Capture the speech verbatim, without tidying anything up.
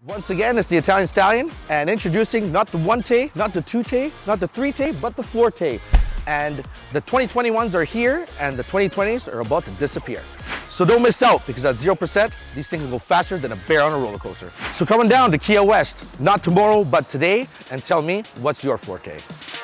Once again, it's the Italian Stallion, and introducing not the one T, not the two T, not the three T, but the four T. And the twenty twenty-ones are here, and the twenty twenties are about to disappear. So don't miss out, because at zero percent, these things will go faster than a bear on a roller coaster. So come on down to Kia West, not tomorrow, but today, and tell me, what's your forte?